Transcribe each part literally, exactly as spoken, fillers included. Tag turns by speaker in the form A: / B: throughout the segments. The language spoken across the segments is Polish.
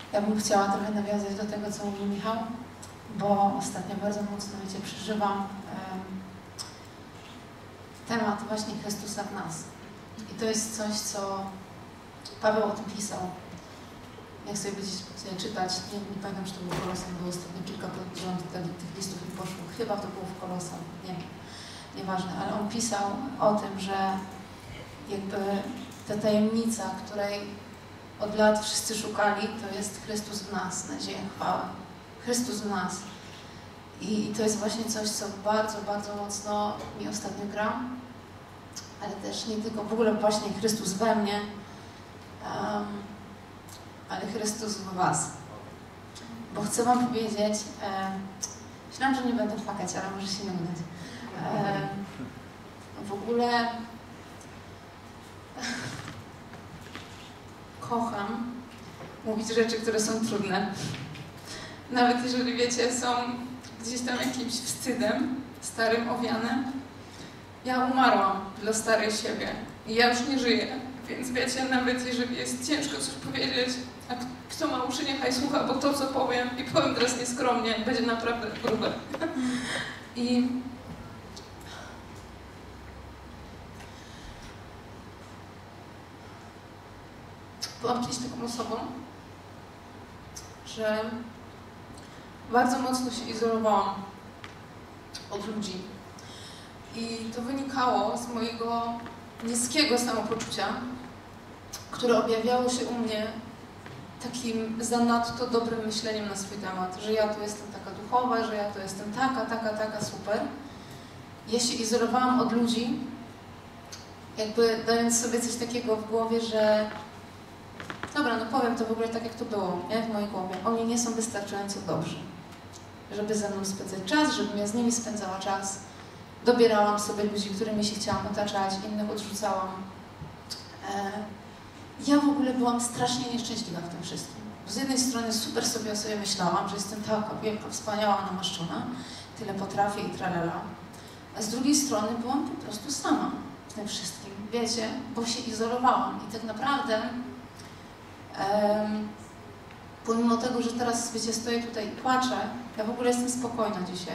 A: Ja bym chciała trochę nawiązać do tego, co mówił Michał, bo ostatnio bardzo mocno, wiecie, przeżywam um, temat właśnie Chrystusa w nas. I to jest coś, co Paweł o tym pisał. Jak sobie będziecie czytać, nie, nie pamiętam, czy to był Kolosan, było ostatnio kilka rząd tych listów mi poszło. Chyba to było w Kolosan, nie wiem, nieważne, ale on pisał o tym, że jakby ta tajemnica, której od lat wszyscy szukali, to jest Chrystus w nas, nadzieja chwały. Chrystus w nas. I, I to jest właśnie coś, co bardzo, bardzo mocno mi ostatnio gra, ale też nie tylko, w ogóle właśnie Chrystus we mnie, um, ale Chrystus w was. Bo chcę wam powiedzieć, e, myślałam, że nie będę płakać, ale może się nie udać. E, w ogóle kocham mówić rzeczy, które są trudne. Nawet jeżeli, wiecie, są gdzieś tam jakimś wstydem, starym owianem. Ja umarłam dla starej siebie i ja już nie żyję. Więc wiecie, nawet jeżeli jest ciężko coś powiedzieć, a kto ma uszy, niechaj słucha, bo to, co powiem, i powiem teraz nieskromnie, będzie naprawdę grube. I byłam kiedyś taką osobą, że bardzo mocno się izolowałam od ludzi. I to wynikało z mojego niskiego samopoczucia, które objawiało się u mnie takim zanadto dobrym myśleniem na swój temat, że ja tu jestem taka duchowa, że ja tu jestem taka, taka, taka, super. Ja się izolowałam od ludzi, jakby dając sobie coś takiego w głowie, że dobra, no powiem to w ogóle tak, jak to było, nie? W mojej głowie. Oni nie są wystarczająco dobrzy, żeby ze mną spędzać czas, żebym ja z nimi spędzała czas. Dobierałam sobie ludzi, którymi się chciałam otaczać, innych odrzucałam. E, ja w ogóle byłam strasznie nieszczęśliwa w tym wszystkim. Z jednej strony super sobie o sobie myślałam, że jestem taka wielka, wspaniała, namaszczona, tyle potrafię i tralala. A z drugiej strony byłam po prostu sama w tym wszystkim, wiecie, bo się izolowałam. I tak naprawdę, um, pomimo tego, że teraz, wiecie, stoję tutaj i płaczę, ja w ogóle jestem spokojna dzisiaj.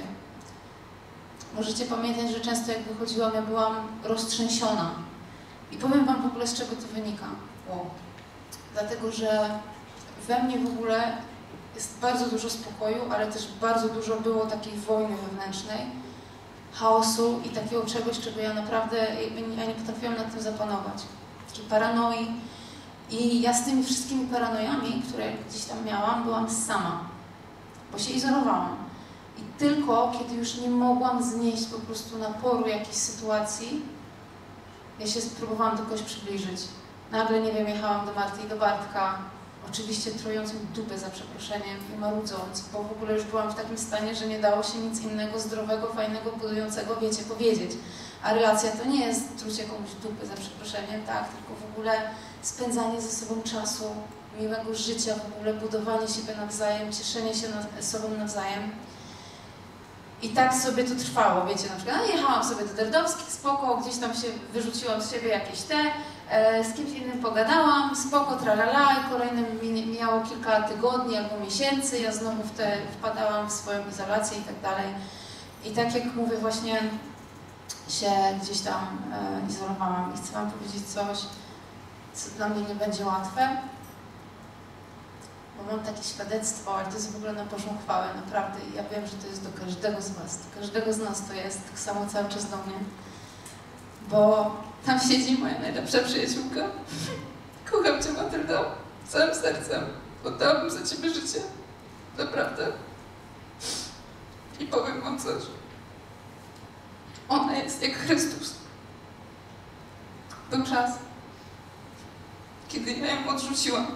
A: Możecie pamiętać, że często jak wychodziłam, ja byłam roztrzęsiona. I powiem wam w ogóle, z czego to wynika. Wow. Dlatego, że we mnie w ogóle jest bardzo dużo spokoju, ale też bardzo dużo było takiej wojny wewnętrznej, chaosu i takiego czegoś, czego ja naprawdę ja nie potrafiłam nad tym zapanować. Takiej paranoi. I ja z tymi wszystkimi paranojami, które gdzieś tam miałam, byłam sama, bo się izolowałam. I tylko kiedy już nie mogłam znieść po prostu naporu jakiejś sytuacji, ja się spróbowałam do kogoś przybliżyć. Nagle, nie wiem, jechałam do Marty i do Bartka, oczywiście trując mi dupę za przeproszeniem i marudząc, bo w ogóle już byłam w takim stanie, że nie dało się nic innego zdrowego, fajnego, budującego, wiecie, powiedzieć. A relacja to nie jest trucie komuś dupy za przeproszeniem, tak, tylko w ogóle spędzanie ze sobą czasu, miłego życia, w ogóle budowanie siebie nawzajem, cieszenie się nad sobą nawzajem. I tak sobie to trwało, wiecie, na przykład, no, jechałam sobie do Derdowskich, spoko, gdzieś tam się wyrzuciłam z siebie jakieś te, e, z kimś innym pogadałam, spoko, tralala, i kolejnym mijało kilka tygodni albo miesięcy, ja znowu w te wpadałam w swoją izolację i tak dalej. I tak jak mówię, właśnie się gdzieś tam e, izolowałam i chcę wam powiedzieć coś, co dla mnie nie będzie łatwe, bo mam takie świadectwo, ale to jest w ogóle na Bożą chwałę, naprawdę. I ja wiem, że to jest do każdego z was, do każdego z nas to jest, tak samo cały czas do mnie. Bo tam siedzi moja najlepsza przyjaciółka. Kocham cię, Matyldo, całym sercem. Oddałabym za ciebie życie. Naprawdę. I powiem wam coś. Ona jest jak Chrystus. Był czas, kiedy ja ją odrzuciłam.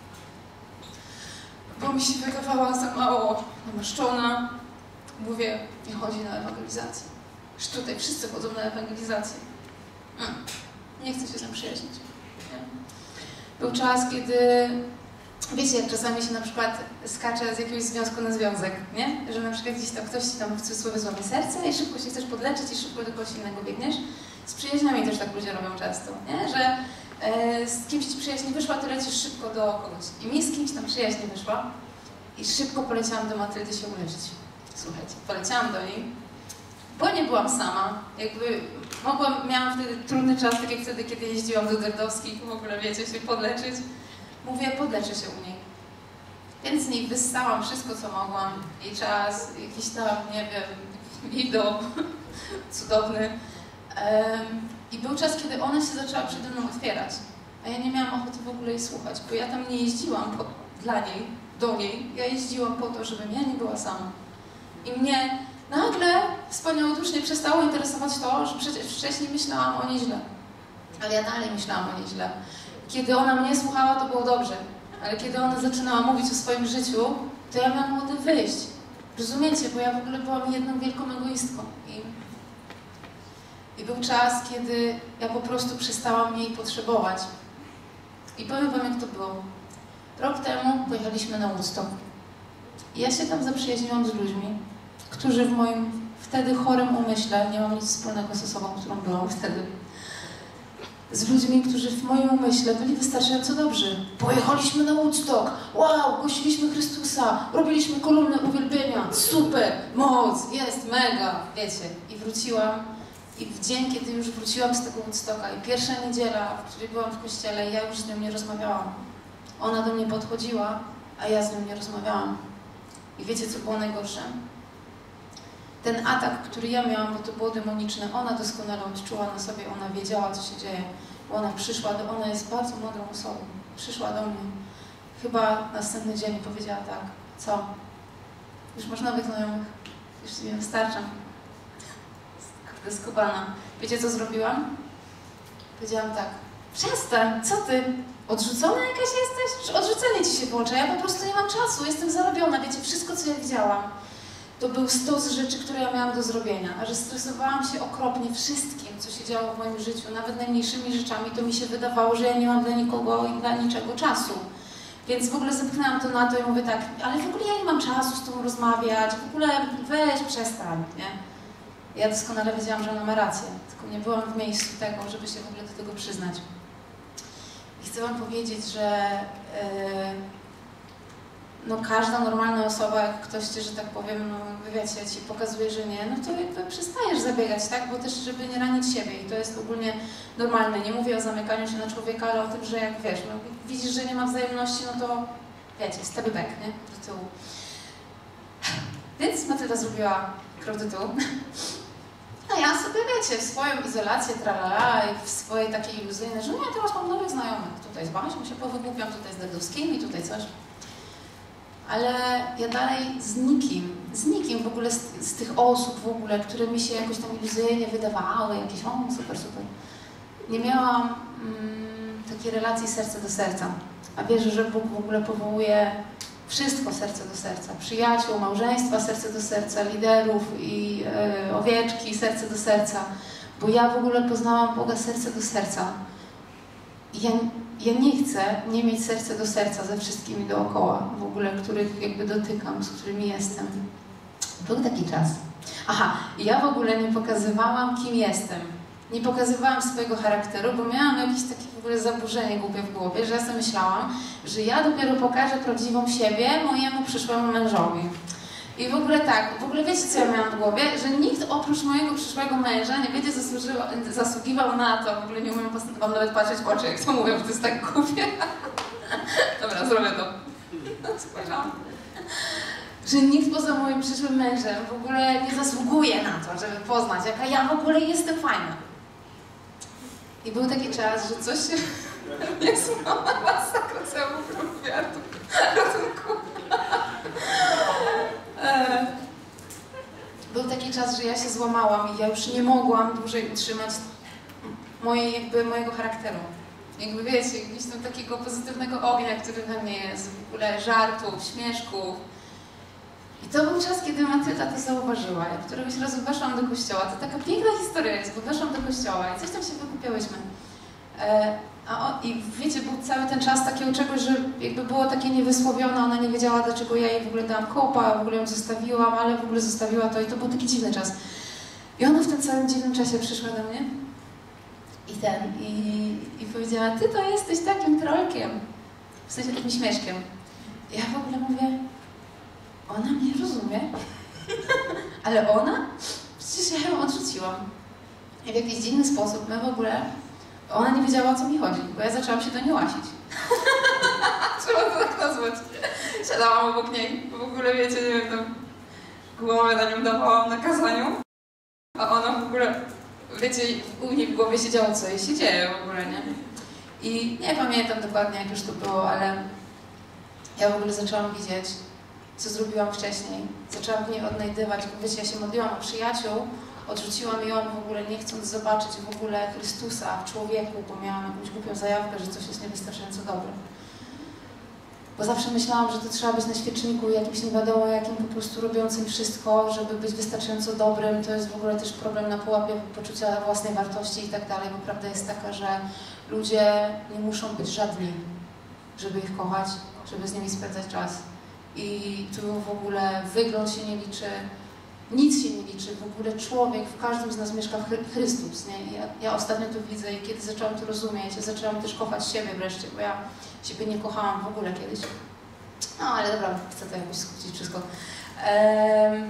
A: Bo mi się wydawała za mało namaszczona. Mówię, nie chodzi na ewangelizację. Już tutaj wszyscy chodzą na ewangelizację. Hmm. Nie chcę się z tym przyjaźnić. Nie? Był czas, kiedy, wiecie, jak czasami się na przykład skacze z jakiegoś związku na związek, nie? Że na przykład gdzieś tam ktoś ci tam w cudzysłowie złamie serce i szybko się chcesz podleczyć i szybko do kogoś innego biegniesz. Z przyjaźniami też tak ludzie robią często, nie? Że e, z kimś ci przyjaźń nie wyszła, to lecisz szybko do kogoś. I mi z kimś tam przyjaźń nie wyszła i szybko poleciałam do Matyldy się uleczyć. Słuchajcie, poleciałam do niej, bo nie byłam sama. Jakby mogłam, miałam wtedy trudny czas, tak jak wtedy, kiedy jeździłam do Derdowskich, w ogóle wiecie, się podleczyć. Mówię, podleczę się u niej. Więc z niej wyssałam wszystko, co mogłam. Jej czas, jakiś tam, nie wiem, jej dom cudowny. Um, I był czas, kiedy ona się zaczęła przede mną otwierać. A ja nie miałam ochoty w ogóle jej słuchać, bo ja tam nie jeździłam po, dla niej, do niej. Ja jeździłam po to, żebym ja nie była sama. I mnie nagle wspaniałodusznie przestało interesować to, że przecież wcześniej myślałam o niej źle. Ale ja dalej myślałam o niej źle. Kiedy ona mnie słuchała, to było dobrze. Ale kiedy ona zaczynała mówić o swoim życiu, to ja miałam ochotę wyjść. Rozumiecie? Bo ja w ogóle byłam jedną wielką egoistką. I, I był czas, kiedy ja po prostu przestałam jej potrzebować. I powiem wam, jak to było. Rok temu pojechaliśmy na Woodstock. I ja się tam zaprzyjaźniłam z ludźmi, którzy w moim wtedy chorym umyśle, nie mam nic wspólnego z osobą, którą byłam wtedy, z ludźmi, którzy w moim umyśle byli wystarczająco dobrzy. Pojechaliśmy na Woodstock, wow, głosiliśmy Chrystusa, robiliśmy kolumnę uwielbienia, super, moc, jest, mega, wiecie. I wróciłam i w dzień, kiedy już wróciłam z tego Woodstocka i pierwsza niedziela, w której byłam w kościele, ja już z nią nie rozmawiałam. Ona do mnie podchodziła, a ja z nią nie rozmawiałam. I wiecie, co było najgorsze? Ten atak, który ja miałam, bo to było demoniczne, ona doskonale odczuła na sobie, ona wiedziała, co się dzieje. Bo ona przyszła, do, ona jest bardzo mądrą osobą. Przyszła do mnie. Chyba następny dzień powiedziała tak, co? Już masz nowych znajomych? Już ci nie wystarcza. Kurde, skubana. Wiecie, co zrobiłam? Powiedziałam tak, przestań, co ty? Odrzucona jakaś jesteś? Czy odrzucenie ci się włącza? Ja po prostu nie mam czasu, jestem zarobiona. Wiecie, wszystko, co ja widziałam, to był stos rzeczy, które ja miałam do zrobienia, a że stresowałam się okropnie wszystkim, co się działo w moim życiu, nawet najmniejszymi rzeczami, to mi się wydawało, że ja nie mam dla nikogo i dla niczego czasu. Więc w ogóle zepchnęłam to na to i mówię tak, ale w ogóle ja nie mam czasu z tobą rozmawiać, w ogóle weź, przestań, nie? Ja doskonale wiedziałam, że ona ma rację, tylko nie byłam w miejscu tego, żeby się w ogóle do tego przyznać. I chcę wam powiedzieć, że yy, no każda normalna osoba, jak ktoś ci, że tak powiem, no wiecie, ci pokazuje, że nie, no to jakby przestajesz zabiegać, tak? Bo też, żeby nie ranić siebie i to jest ogólnie normalne. Nie mówię o zamykaniu się na człowieka, ale o tym, że jak wiesz, no widzisz, że nie ma wzajemności, no to wiecie, step back, nie? Do tyłu. Więc Matylda zrobiła krok do tyłu. A ja sobie, wiecie, w swoją izolację, tralala i w swojej takiej iluzyjnej, że no ja teraz mam nowych znajomych. Tutaj z Baśką się powygłupiam, tutaj z Derdowskimi, tutaj coś. Ale ja dalej z nikim, z nikim w ogóle, z, z tych osób w ogóle, które mi się jakoś tam iluzyjnie wydawały, jakieś, o super, super. Nie miałam mm, takiej relacji serce do serca. A wierzę, że Bóg w ogóle powołuje wszystko serce do serca. Przyjaciół, małżeństwa, serce do serca, liderów i e, owieczki, serce do serca. Bo ja w ogóle poznałam Boga serce do serca. I ja, ja nie chcę nie mieć serca do serca ze wszystkimi dookoła, w ogóle, których jakby dotykam, z którymi jestem. Był taki czas. Aha, ja w ogóle nie pokazywałam, kim jestem. Nie pokazywałam swojego charakteru, bo miałam jakieś takie w ogóle zaburzenie głupie w głowie, że ja sobie myślałam, że ja dopiero pokażę prawdziwą siebie mojemu przyszłemu mężowi. I w ogóle tak, w ogóle wiecie, co ja miałam w głowie? Że nikt oprócz mojego przyszłego męża nie będzie zasługiwał na to, w ogóle nie umiem wam nawet patrzeć w oczy, jak to mówię, bo to jest tak głupie. Dobra, zrobię to. Spojrzałam. Że nikt poza moim przyszłym mężem w ogóle nie zasługuje na to, żeby poznać, jaka ja w ogóle jestem fajna. I był taki czas, że coś się... Jest mała masakra całego kwiatu. Ratunku. Był taki czas, że ja się złamałam i ja już nie mogłam dłużej utrzymać mojej, jakby, mojego charakteru. Jakby wiecie, gdzieś tam takiego pozytywnego ognia, który we mnie jest, w ogóle żartów, śmieszków. I to był czas, kiedy Matylda to zauważyła. Ja któregoś razu weszłam do kościoła, to taka piękna historia jest, bo weszłam do kościoła i coś tam się wygłupiałyśmy. E, a o, I wiecie, był cały ten czas takiego czegoś, że jakby było takie niewysłowione, ona nie wiedziała, dlaczego ja jej w ogóle dałam kopa, w ogóle ją zostawiłam, ale w ogóle zostawiła to i to był taki dziwny czas. I ona w tym całym dziwnym czasie przyszła do mnie i ten, i, i
B: powiedziała, ty to jesteś takim trolkiem. W sensie takim śmieszkiem. Ja w ogóle mówię, ona mnie rozumie? Ale ona? Przecież ja ją odrzuciłam. I w jakiś dziwny sposób my w ogóle, ona nie wiedziała, o co mi chodzi, bo ja zaczęłam się do niej łasić. Trzeba to tak nazwać. Siadałam obok niej, bo w ogóle wiecie, nie wiem, tam głowę na nią dawałam na kazaniu, a ona w ogóle, wiecie, u niej w głowie się działo, co jej się dzieje w ogóle, nie? I nie pamiętam dokładnie, jak już to było, ale ja w ogóle zaczęłam widzieć, co zrobiłam wcześniej. Zaczęłam w niej odnajdywać, bo wiecie, ja się modliłam o przyjaciół, odrzuciłam ją w ogóle nie chcąc zobaczyć w ogóle Chrystusa w człowieku, bo miałam jakąś głupią zajawkę, że coś jest niewystarczająco dobre. Bo zawsze myślałam, że to trzeba być na świeczniku jakimś nie wiadomo jakim, po prostu robiącym wszystko, żeby być wystarczająco dobrym. To jest w ogóle też problem na pułapie poczucia własnej wartości i tak dalej, bo prawda jest taka, że ludzie nie muszą być żadni, żeby ich kochać, żeby z nimi spędzać czas. I tu w ogóle wygląd się nie liczy, nic się nie liczy, w ogóle człowiek, w każdym z nas mieszka Chrystus, nie? Ja, ja ostatnio to widzę i kiedy zaczęłam to rozumieć, ja zaczęłam też kochać siebie wreszcie, bo ja siebie nie kochałam w ogóle kiedyś. No ale dobra, chcę to jakoś skrócić wszystko. Ehm...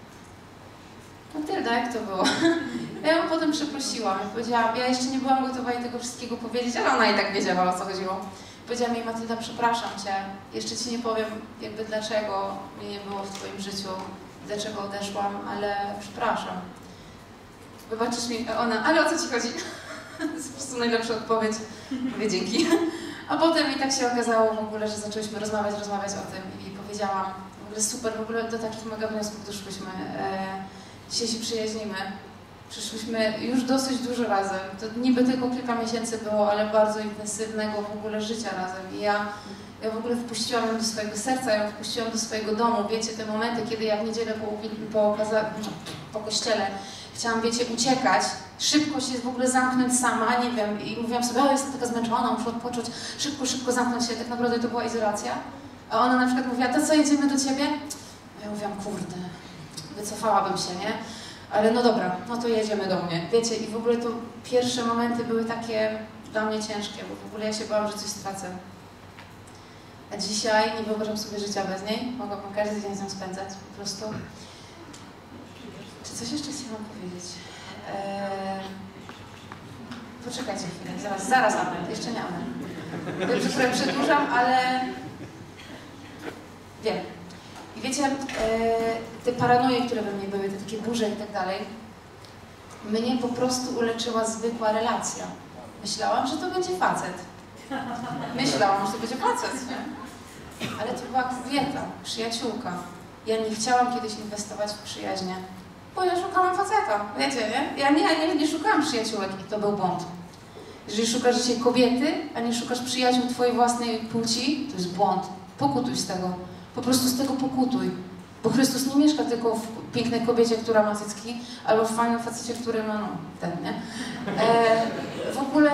B: No tyle, jak to było. Ja ją potem przeprosiłam i powiedziałam, ja jeszcze nie byłam gotowa jej tego wszystkiego powiedzieć, ale ona i tak wiedziała, o co chodziło. Powiedziałam jej, Matylda, przepraszam Cię, jeszcze Ci nie powiem jakby dlaczego mnie nie było w Twoim życiu, dlaczego odeszłam, ale przepraszam. Wybaczysz mi, a ona, ale o co Ci chodzi? To jest po prostu najlepsza odpowiedź. Mówię, dzięki. A potem i tak się okazało w ogóle, że zaczęłyśmy rozmawiać, rozmawiać o tym i powiedziałam, w ogóle super, w ogóle do takich mega wniosków doszłyśmy. E, dzisiaj się przyjaźnimy. Przyszłyśmy już dosyć dużo razem. To niby tylko kilka miesięcy było, ale bardzo intensywnego w ogóle życia razem. I ja, ja w ogóle wpuściłam ją do swojego serca, ja ją wpuściłam do swojego domu. Wiecie, te momenty, kiedy ja w niedzielę po, po, po kościele chciałam, wiecie, uciekać, szybko się w ogóle zamknąć sama, nie wiem, i mówiłam sobie, o, jestem taka zmęczona, muszę odpocząć, szybko, szybko zamknąć się, tak naprawdę to była izolacja. A ona na przykład mówiła, to co, jedziemy do Ciebie? A ja mówiłam, kurde, wycofałabym się, nie? Ale no dobra, no to jedziemy do mnie. Wiecie, i w ogóle to pierwsze momenty były takie dla mnie ciężkie, bo w ogóle ja się bałam, że coś stracę. A dzisiaj nie wyobrażam sobie życia bez niej, mogłabym każdy dzień z nią spędzać, po prostu. Czy coś jeszcze chciałam powiedzieć? Eee... Poczekajcie chwilę, zaraz, zaraz Amen, jeszcze nie Amen. Wiem, że trochę przedłużam, ale wiem. I wiecie, e, te paranoje, które we mnie były, te takie burze i tak dalej, mnie po prostu uleczyła zwykła relacja. Myślałam, że to będzie facet. Myślałam, że to będzie facet, nie? Ale to była kobieta, przyjaciółka. Ja nie chciałam kiedyś inwestować w przyjaźnie, bo ja szukałam faceta, wiecie, nie? Ja nie, nie, nie szukałam przyjaciółek i to był błąd. Jeżeli szukasz dzisiaj kobiety, a nie szukasz przyjaciół twojej własnej płci, to jest błąd. Pokutuj z tego. Po prostu z tego pokutuj. Bo Chrystus nie mieszka tylko w pięknej kobiecie, która ma cycki, albo w fajnym facecie, który ma, no, ten, nie? E, w ogóle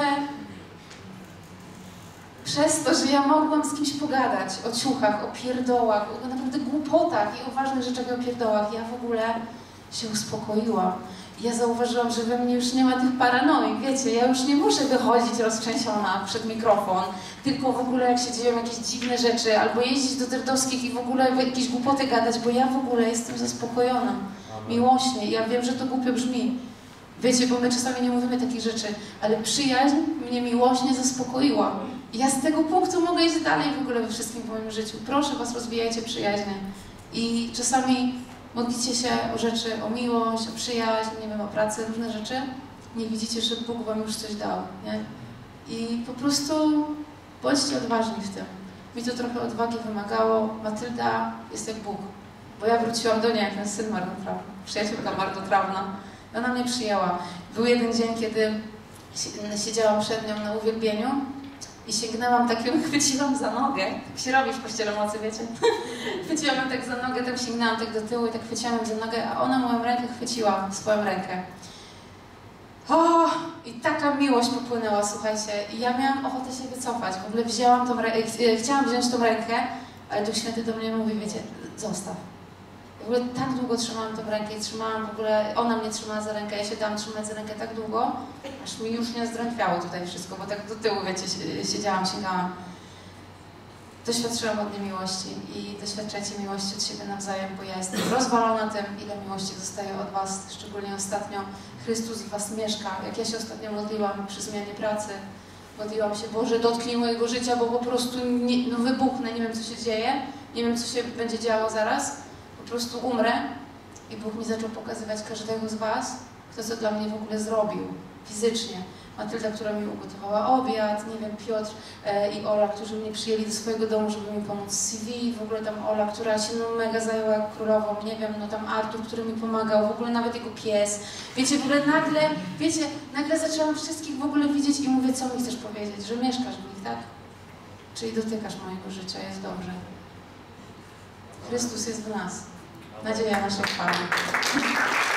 B: przez to, że ja mogłam z kimś pogadać o ciuchach, o pierdołach, o naprawdę głupotach i o ważnych rzeczach i o pierdołach, ja w ogóle się uspokoiłam. Ja zauważyłam, że we mnie już nie ma tych paranoi, wiecie, ja już nie muszę wychodzić roztrzęsiona przed mikrofon, tylko w ogóle jak się dzieją jakieś dziwne rzeczy, albo jeździć do Derdowskich i w ogóle jakieś głupoty gadać, bo ja w ogóle jestem zaspokojona, miłośnie. Ja wiem, że to głupio brzmi, wiecie, bo my czasami nie mówimy takich rzeczy, ale przyjaźń mnie miłośnie zaspokoiła. I ja z tego punktu mogę iść dalej w ogóle we wszystkim w moim życiu. Proszę Was, rozwijajcie przyjaźnie. I czasami modlicie się o rzeczy, o miłość, o przyjaźń, nie wiem, o pracę, różne rzeczy. Nie widzicie, że Bóg Wam już coś dał, nie? I po prostu bądźcie odważni w tym. Mi to trochę odwagi wymagało. Matylda jest jak Bóg. Bo ja wróciłam do niej jak ten syn marnotrawny, przyjaciółka marnotrawna. I ona mnie przyjęła. Był jeden dzień, kiedy siedziałam przed nią na uwielbieniu i sięgnęłam tak, ją chwyciłam za nogę. Tak się robi w Kościele Mocy, wiecie? Chwyciłam ją tak za nogę, tak sięgnęłam tak do tyłu i tak chwyciłam ją za nogę, a ona moją rękę chwyciła, swoją rękę. O! I taka miłość popłynęła, słuchajcie. I ja miałam ochotę się wycofać. W ogóle wzięłam tą rękę, chciałam wziąć tą rękę, ale Duch Święty do mnie mówi, wiecie, zostaw. W ogóle tak długo trzymałam tą rękę i trzymałam w ogóle, ona mnie trzymała za rękę, ja się dałam trzymać za rękę tak długo, aż mi już nie zdrętwiało tutaj wszystko, bo tak do tyłu, wiecie, siedziałam, sięgałam. Doświadczyłam od niej miłości i doświadczajcie miłości od siebie nawzajem, bo ja jestem rozwalona tym, ile miłości dostaję od was, szczególnie ostatnio. Chrystus w was mieszka. Jak ja się ostatnio modliłam przy zmianie pracy, modliłam się, Boże, dotknij mojego życia, bo po prostu nie, no wybuchnę, nie wiem co się dzieje, nie wiem co się będzie działo zaraz, po prostu umrę. I Bóg mi zaczął pokazywać każdego z was, kto co dla mnie w ogóle zrobił, fizycznie. Matylda, która mi ugotowała obiad, nie wiem, Piotr e, i Ola, którzy mnie przyjęli do swojego domu, żeby mi pomóc z C V, w ogóle tam Ola, która się no, mega zajęła jak królową, nie wiem, no tam Artur, który mi pomagał, w ogóle nawet jego pies. Wiecie, w ogóle nagle, wiecie, nagle zaczęłam wszystkich w ogóle widzieć i mówię, co mi chcesz powiedzieć, że mieszkasz w nich, tak? Czyli dotykasz mojego życia, jest dobrze. Chrystus jest w nas. Nadzieja nasza chwała.